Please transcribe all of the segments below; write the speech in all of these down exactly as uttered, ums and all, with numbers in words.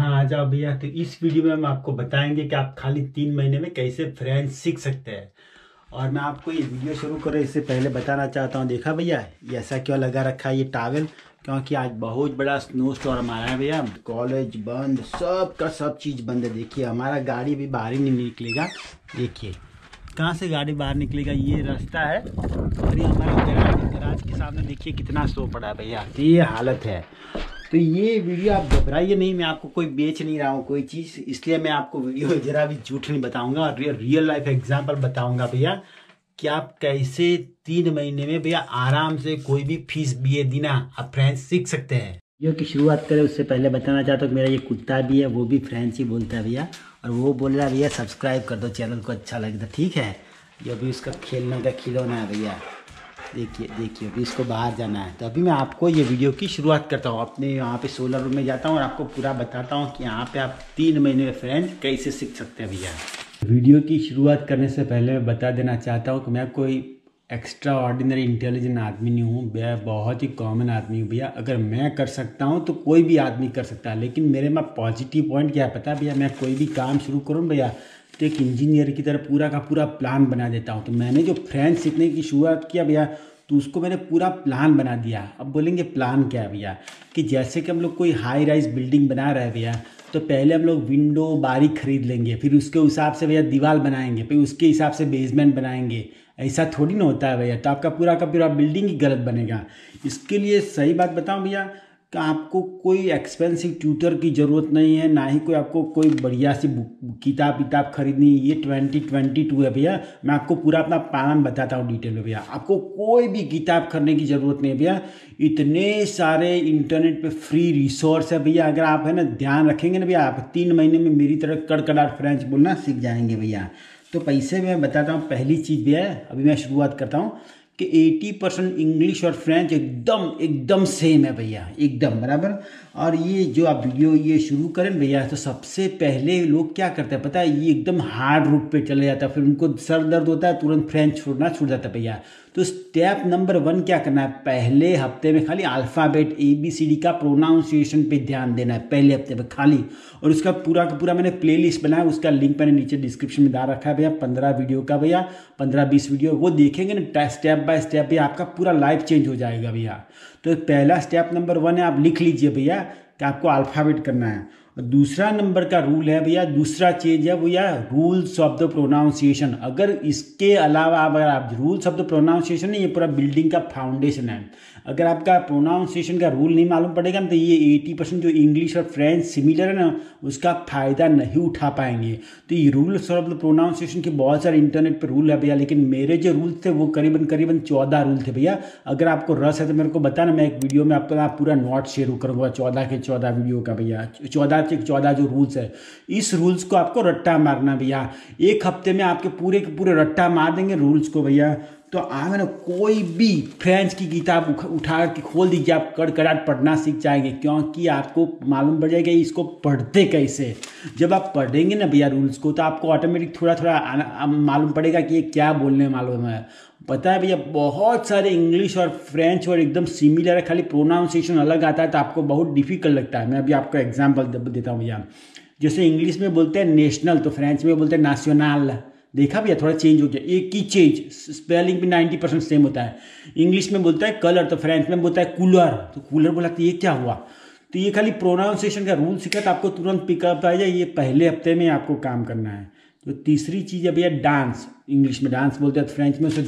यहाँ आ जाओ भैया। तो इस वीडियो में हम आपको बताएंगे कि आप खाली तीन महीने में कैसे फ्रेंच सीख सकते हैं। और मैं आपको ये वीडियो शुरू करें इससे पहले बताना चाहता हूँ, देखा भैया ये ऐसा क्यों लगा रखा है ये टॉवल, क्योंकि आज बहुत बड़ा स्नो स्टॉर्म आया है भैया। कॉलेज बंद, सब का सब चीज़ बंद है। देखिए हमारा गाड़ी भी बाहर ही नहीं निकलेगा। देखिए कहाँ से गाड़ी बाहर निकलेगा, ये रास्ता है और ये हमारा गैराज गैराज के सामने देखिए कितना स्नो पड़ा है भैया। तो ये हालत है। तो ये वीडियो आप घबराइए नहीं, मैं आपको कोई बेच नहीं रहा हूँ कोई चीज़, इसलिए मैं आपको वीडियो जरा भी झूठ नहीं बताऊंगा और रियल लाइफ एग्जांपल बताऊंगा भैया कि आप कैसे तीन महीने में भैया आराम से कोई भी फीस दिए बिना आप फ्रेंच सीख सकते हैं। वीडियो की शुरुआत करें उससे पहले बताना चाहता हूँ कि मेरा ये कुत्ता भी है, वो भी फ्रेंच ही बोलता है भैया, और वो बोल रहा है भैया सब्सक्राइब कर दो चैनल को, अच्छा लगता है। ठीक है, ये अभी उसका खेलने का खिलौना है भैया। देखिए देखिए अभी इसको बाहर जाना है। तो अभी मैं आपको ये वीडियो की शुरुआत करता हूँ, अपने यहाँ पे सोलर रूम में जाता हूँ और आपको पूरा बताता हूँ कि यहाँ पे आप तीन महीने में फ्रेंच कैसे सीख सकते हैं भैया। वीडियो की शुरुआत करने से पहले मैं बता देना चाहता हूँ कि मैं कोई एक्स्ट्रा ऑर्डिनरी इंटेलिजेंट आदमी नहीं हूँ भैया, बहुत ही कॉमन आदमी हूँ भैया। अगर मैं कर सकता हूँ तो कोई भी आदमी कर सकता है, लेकिन मेरे में पॉजिटिव पॉइंट क्या है पता है भैया, मैं कोई भी काम शुरू करूँ भैया तो एक इंजीनियर की तरह पूरा का पूरा प्लान बना देता हूँ। तो मैंने जो फ्रेंच सीखने की शुरुआत किया भैया तो उसको मैंने पूरा प्लान बना दिया। अब बोलेंगे प्लान क्या है भैया, कि जैसे कि हम लोग कोई हाई राइज बिल्डिंग बना रहे हैं भैया, तो पहले हम लोग विंडो बारी खरीद लेंगे, फिर उसके हिसाब से भैया दीवार बनाएंगे, फिर उसके हिसाब से बेसमेंट बनाएंगे। ऐसा थोड़ी ना होता है भैया, तो आपका पूरा का पूरा बिल्डिंग ही गलत बनेगा। इसके लिए सही बात बताऊं भैया कि आपको कोई एक्सपेंसिव ट्यूटर की ज़रूरत नहीं है, ना ही कोई आपको कोई बढ़िया सी किताब किताब खरीदनी। ये ट्वेंटी ट्वेंटी टू है भैया, मैं आपको पूरा अपना प्लान बताता हूँ डिटेल में भैया। आपको कोई भी किताब खरीदने की ज़रूरत नहीं है भैया, इतने सारे इंटरनेट पे फ्री रिसोर्स है भैया। अगर आप है ना ध्यान रखेंगे ना भैया, आप तीन महीने में मेरी तरह कड़कड़ाट फ्रेंच बोलना सीख जाएंगे भैया। तो पैसे मैं बताता हूँ, पहली चीज़ भैया अभी मैं शुरुआत करता हूँ कि अस्सी परसेंट इंग्लिश और फ्रेंच एकदम एकदम सेम है भैया, एकदम बराबर। और ये जो आप वीडियो ये शुरू करें भैया तो सबसे पहले लोग क्या करते हैं पता है, ये एकदम हार्ड रूट पे चले जाता है, फिर उनको सर दर्द होता है, तुरंत फ्रेंच छोड़ना छूट जाता है भैया। तो स्टेप नंबर वन क्या करना है, पहले हफ्ते में खाली alphabet A B C D का प्रोनाउंसिएशन पे ध्यान देना है पहले हफ्ते में खाली। और उसका पूरा का पूरा मैंने प्लेलिस्ट बनाया, उसका लिंक मैंने नीचे डिस्क्रिप्शन में डाल रखा है भैया, पंद्रह वीडियो का भैया, पंद्रह बीस वीडियो, वो देखेंगे ना स्टेप बाय स्टेप भैया, आपका पूरा लाइफ चेंज हो जाएगा भैया। तो पहला स्टेप नंबर वन है, आप लिख लीजिए भैया कि आपको अल्फ़ाबेट करना है। और दूसरा नंबर का रूल है भैया, दूसरा चीज है भैया रूल्स ऑफ द प्रोनाउंसिएशन। अगर इसके अलावा अगर आप रूल्स ऑफ द प्रोनाउंसिएशन नहीं, ये पूरा बिल्डिंग का फाउंडेशन है। अगर आपका प्रोनाउंसिएशन का रूल नहीं मालूम पड़ेगा ना तो ये अस्सी परसेंट जो इंग्लिश और फ्रेंच सिमिलर है ना उसका फायदा नहीं उठा पाएंगे। तो ये रूल्स ऑफ द प्रोनाउंसिएशन के बहुत सारे इंटरनेट पर रूल है भैया, लेकिन मेरे जो रूल्स थे वो करीबन करीबन चौदह रूल थे भैया। अगर आपको रस है तो मेरे को बताना, मैं एक वीडियो में आपको आप पूरा नोट शेयर करूँगा चौदह के चौदह वीडियो का भैया, चौदह के चौदह जो रूल्स है। इस रूल्स को आपको रट्टा मारना भैया, एक हफ्ते में आपके पूरे के पूरे रट्टा मार देंगे रूल्स को भैया। तो आगे ना कोई भी फ्रेंच की किताब उठा के खोल दीजिए, आप कड़कड़ाट पढ़ना सीख जाएंगे, क्योंकि आपको मालूम पड़ जाएगा इसको पढ़ते कैसे। जब आप पढ़ेंगे ना भैया रूल्स को तो आपको ऑटोमेटिक थोड़ा थोड़ा मालूम पड़ेगा कि ये क्या बोलने मालूम है। पता है भैया बहुत सारे इंग्लिश और फ्रेंच और एकदम सिमिलर है, खाली प्रोनाउंसिएशन अलग आता है तो आपको बहुत डिफिकल्ट लगता है। मैं अभी आपको एग्जाम्पल देता हूँ भैया, जैसे इंग्लिश में बोलते हैं नेशनल तो फ्रेंच में बोलते हैं नेशनल। देखा भैया थोड़ा चेंज हो गया, एक ही चेंज, स्पेलिंग भी नाइन्टी परसेंट सेम होता है। इंग्लिश में बोलता है कलर तो फ्रेंच में बोलता है कूलर, तो कूलर बोला तो ये क्या हुआ। तो ये खाली प्रोनाउंसिएशन का रूल सीखा तो आपको तुरंत पिकअप आ जाए, ये पहले हफ्ते में आपको काम करना है। तो तीसरी चीज़ है भैया डांस, इंग्लिश में डांस बोलते हैं, फ्रेंच में उसे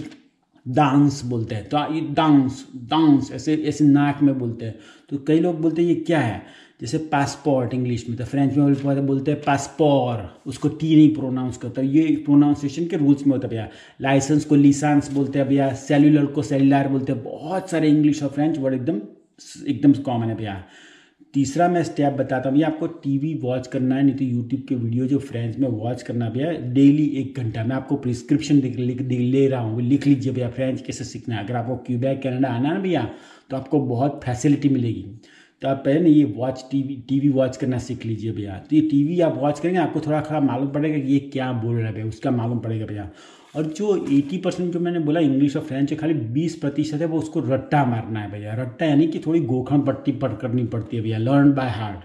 डांस बोलते हैं। तो ये डांस डांस ऐसे ऐसे नाक में बोलते हैं। तो कई लोग बोलते हैं ये क्या है, जैसे पासपोर्ट इंग्लिश में, तो फ्रेंच में बोलते हैं पासपोर, उसको टी नहीं प्रोनाउंस करता, ये प्रोनाउंसिएशन के रूल्स में होता है भैया। लाइसेंस को लिसांस बोलते हैं भैया, सेल्यूलर को सेल्युलर बोलते हैं। बहुत सारे इंग्लिश और फ्रेंच वर्ड एकदम एकदम कॉमन है भैया। तीसरा मैं स्टेप बताता हूँ भैया, आपको टीवी वॉच करना है, नहीं तो यूट्यूब के वीडियो जो फ्रेंच में वॉच करना भैया डेली एक घंटा। मैं आपको प्रिस्क्रिप्शन लिख ले रहा हूँ, लिख लीजिए भैया फ्रेंच कैसे सीखना है। अगर आपको क्यूबेक कनाडा आना है ना भैया तो आपको बहुत फैसिलिटी मिलेगी। तो आप पहले ये वॉच टीवी टीवी वॉच करना सीख लीजिए भैया। तो ये टीवी आप वॉच करेंगे आपको थोड़ा थोड़ा मालूम पड़ेगा कि ये क्या बोल रहा है भैया, उसका मालूम पड़ेगा भैया। और जो अस्सी परसेंट जो मैंने बोला इंग्लिश और फ्रेंच है, खाली बीस प्रतिशत है वो उसको रट्टा मारना है भैया। रट्टा यानी कि थोड़ी गोखम पट्टी पर करनी पड़ती है भैया, लर्न बाय हार्ट।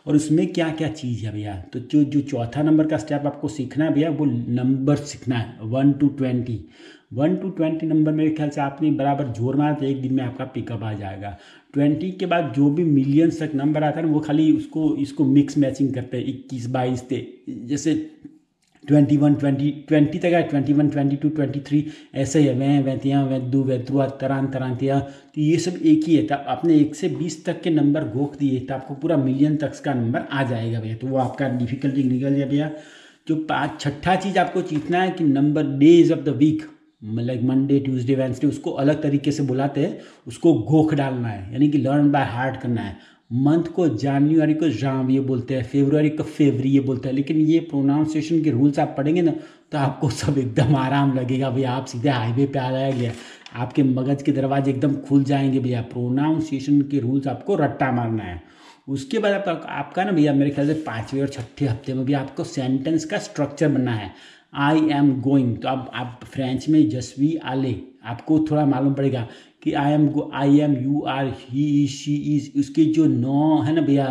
और उसमें क्या क्या चीज़ है भैया। तो जो जो चौथा नंबर का स्टेप आपको सीखना है भैया, वो नंबर सीखना है one to twenty. One to twenty number मेरे ख्याल से आपने बराबर जोर मारा तो एक दिन में आपका पिकअप आ जाएगा। ट्वेंटी के बाद जो भी मिलियंस तक नंबर आता है ना, वो खाली उसको इसको मिक्स मैचिंग करते हैं, इक्कीस बाईस ते जैसे ट्वेंटी वन ट्वेंटी ट्वेंटी तक है, twenty one twenty two twenty three ऐसे ही है, वह वैतियाँ वैदू वैद्रुआ तरान तरांतिया, तो ये सब एक ही है। तब आपने एक से बीस तक के नंबर गोख दिए तो आपको पूरा मिलियन तक का नंबर आ जाएगा भैया, तो वो आपका डिफिकल्टी निकल जाए भैया। जो पाँच छठा चीज़ आपको सीखना है कि number days of the week, like Monday Tuesday Wednesday, उसको अलग तरीके से बुलाते हैं, उसको गोख डालना है, यानी कि लर्न बाय हार्ट करना है। मंथ को जनवरी को जाविये बोलते हैं, फेब्रुआरी को फेवरिये बोलते हैं, लेकिन ये प्रोनाउंसिएशन के रूल्स आप पढ़ेंगे ना तो आपको सब एकदम आराम लगेगा भैया। आप सीधे हाईवे पे आ जाएंगे, आपके मगज के दरवाजे एकदम खुल जाएंगे भैया। प्रोनाउंसिएशन के रूल्स आपको रट्टा मारना है। उसके बाद आप, आपका ना भैया मेरे ख्याल से पाँचवें और छठे हफ्ते में भी आपको सेंटेंस का स्ट्रक्चर बनना है। आई एम गोइंग, तो अब आप फ्रेंच में जस्वी आले, आपको थोड़ा मालूम पड़ेगा कि I am go, I am, you are, he she is, उसके जो नो है ना भैया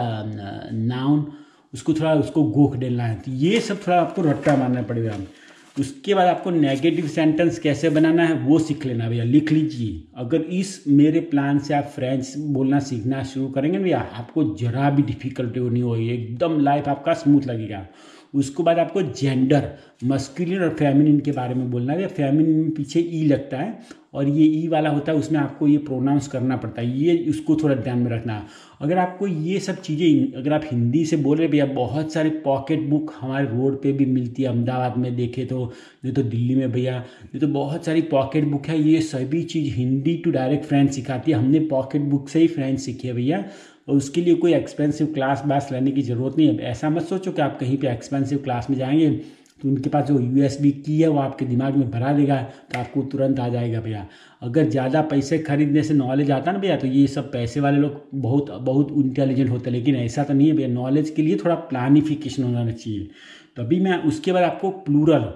नाउन, उसको थोड़ा उसको गोख डालना है। तो ये सब थोड़ा आपको रट्टा मारना पड़ेगा। उसके बाद आपको नेगेटिव सेंटेंस कैसे बनाना है वो सीख लेना भैया, लिख लीजिए। अगर इस मेरे प्लान से आप फ्रेंच बोलना सीखना शुरू करेंगे भैया, आपको जरा भी डिफिकल्टी नहीं होगी, एकदम लाइफ आपका स्मूथ लगेगा। उसके बाद आपको जेंडर, मस्कुलिन और फेमिनिन के बारे में बोलना है। फेमिनिन में पीछे ई लगता है और ये ई वाला होता है, उसमें आपको ये प्रोनाउंस करना पड़ता है, ये उसको थोड़ा ध्यान में रखना। अगर आपको ये सब चीज़ें, अगर आप हिंदी से बोल रहे भैया, बहुत सारे पॉकेट बुक हमारे रोड पे भी मिलती है, अहमदाबाद में देखे तो, नहीं तो दिल्ली में भैया, नहीं तो बहुत सारी पॉकेट बुक है। ये सभी चीज़ हिंदी टू डायरेक्ट फ्रेंच सिखाती है। हमने पॉकेट बुक से ही फ्रेंच सीखी है भैया, और उसके लिए कोई एक्सपेंसिव क्लास बास लेने की ज़रूरत नहीं है। ऐसा मत सोचो कि आप कहीं पे एक्सपेंसिव क्लास में जाएंगे तो उनके पास जो यूएसबी की है वो आपके दिमाग में भरा देगा तो आपको तुरंत आ जाएगा भैया। अगर ज़्यादा पैसे खरीदने से नॉलेज आता ना भैया, तो ये सब पैसे वाले लोग बहुत बहुत इंटेलिजेंट होते हैं, लेकिन ऐसा तो नहीं है भैया। नॉलेज के लिए थोड़ा प्लानिफिकेशन होना चाहिए। तभी मैं उसके बाद आपको प्लूरल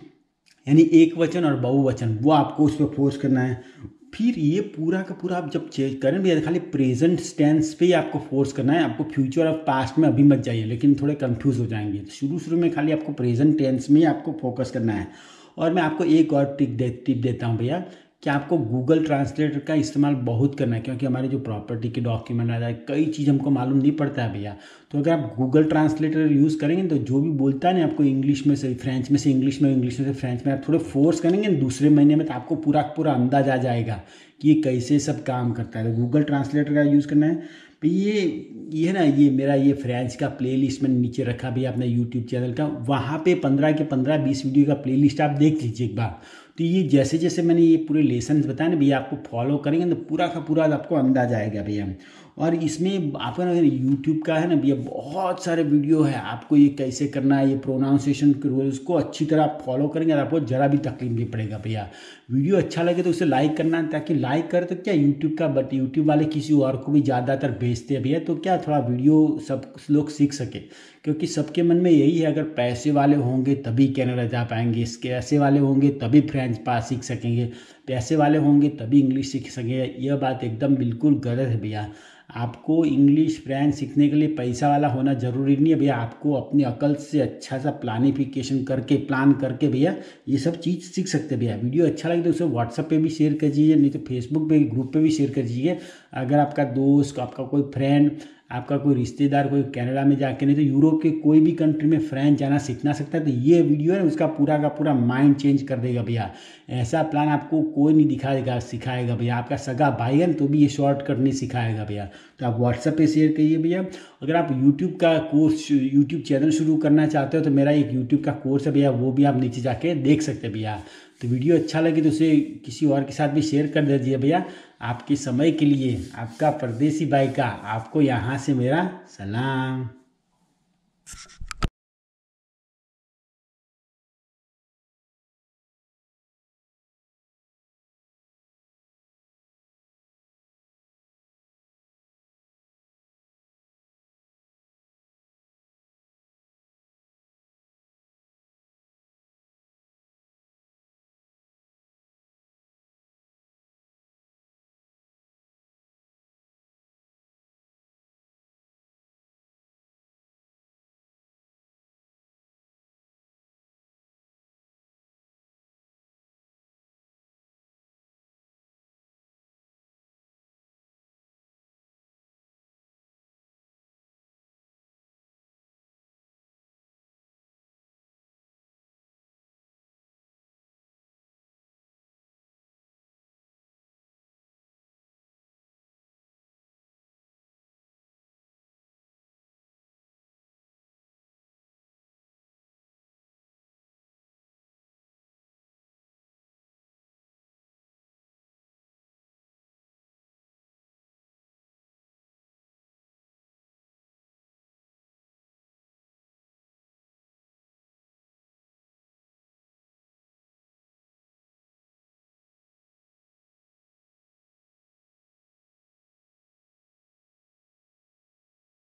यानी एक वचन और बहुवचन, वो आपको उस पर फोर्स करना है। फिर ये पूरा का पूरा आप जब चेक करें भैया, खाली प्रेजेंट टेंस पे ही आपको फोर्स करना है। आपको फ्यूचर और पास्ट में अभी मत जाइए, लेकिन थोड़े कंफ्यूज हो जाएंगे। तो शुरू शुरू में खाली आपको प्रेजेंट टेंस में ही आपको फोकस करना है। और मैं आपको एक और टिप दे टिप देता हूँ भैया कि आपको गूगल ट्रांसलेटर का इस्तेमाल बहुत करना है, क्योंकि हमारे जो प्रॉपर्टी के डॉक्यूमेंट आ जाए, कई चीज़ हमको मालूम नहीं पड़ता है भैया। तो अगर आप गूगल ट्रांसलेटर यूज़ करेंगे तो जो भी बोलता है ना आपको इंग्लिश में से फ्रेंच में से इंग्लिश में, इंग्लिश में से फ्रेंच में, आप थोड़े फोर्स करेंगे दूसरे महीने में तो आपको पूरा पूरा अंदाज आ जाएगा कि ये कैसे सब काम करता है। तो गूगल ट्रांसलेटर का यूज़ करना है। तो ये ये है ना, ये मेरा ये फ्रेंच का प्लेलिस्ट मैंने नीचे रखा भैया अपने यूट्यूब चैनल का, वहाँ पे पंद्रह के पंद्रह बीस वीडियो का प्लेलिस्ट आप देख लीजिए एक बार। तो ये जैसे जैसे मैंने ये पूरे लेसन बताए ना भैया, आपको फॉलो करेंगे तो पूरा का पूरा आपको अंदाज आएगा भैया। और इसमें आपका ना यूट्यूब का है ना भैया बहुत सारे वीडियो है, आपको ये कैसे करना है, ये प्रोनाउंसिएशन के रूल्स को अच्छी तरह आप फॉलो करेंगे और आपको जरा भी तकलीफ नहीं पड़ेगा भैया। वीडियो अच्छा लगे तो उसे लाइक करना है, ताकि लाइक करे तो क्या यूट्यूब का, बट यूट्यूब वाले किसी और को भी ज़्यादातर भेजते हैं भैया, तो क्या थोड़ा वीडियो सब लोग सीख सके। क्योंकि सबके मन में यही है, अगर पैसे वाले होंगे तभी कनाडा जा पाएंगे, पैसे वाले होंगे तभी फ्रेंच पास सीख सकेंगे, पैसे वाले होंगे तभी इंग्लिश सीख सकेंगे। यह बात एकदम बिल्कुल गलत है भैया। आपको इंग्लिश फ्रेंच सीखने के लिए पैसा वाला होना ज़रूरी नहीं है भैया। आपको अपनी अकल से अच्छा सा प्लानिफिकेशन करके प्लान करके भैया ये सब चीज़ सीख सकते हैं भैया। वीडियो अच्छा लगे तो उसे व्हाट्सएप पे भी शेयर कर दीजिए, नहीं तो फेसबुक पे ग्रुप पे भी शेयर कर दीजिए। अगर आपका दोस्त, आपका कोई फ्रेंड, आपका कोई रिश्तेदार कोई कनाडा में जाके, नहीं तो यूरोप के कोई भी कंट्री में फ्रेंच जाना सीखना सकता है, तो ये वीडियो है उसका पूरा का पूरा माइंड चेंज कर देगा भैया। ऐसा प्लान आपको कोई नहीं दिखाएगा सिखाएगा भैया। आपका सगा भाई है तो भी ये शॉर्टकट नहीं सिखाएगा भैया। तो आप व्हाट्सएप पे शेयर करिए भैया। अगर आप यूट्यूब का कोर्स, यूट्यूब चैनल शुरू करना चाहते हो तो मेरा एक यूट्यूब का कोर्स है भैया, वो भी आप नीचे जाके देख सकते हैं भैया। तो वीडियो अच्छा लगे तो उसे किसी और के साथ भी शेयर कर दीजिए भैया। आपके समय के लिए आपका परदेसी भाई का आपको यहाँ से मेरा सलाम।